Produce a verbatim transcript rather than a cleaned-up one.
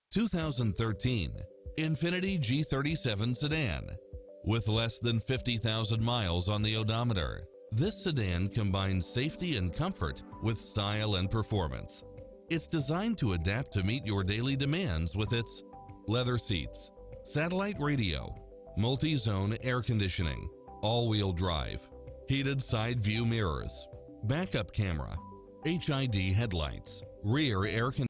two thousand thirteen Infiniti G thirty-seven Sedan. With less than fifty thousand miles on the odometer, this sedan combines safety and comfort with style and performance. It's designed to adapt to meet your daily demands with its leather seats, satellite radio, multi-zone air conditioning, all-wheel drive, heated side view mirrors, backup camera, H I D headlights, rear air conditioning,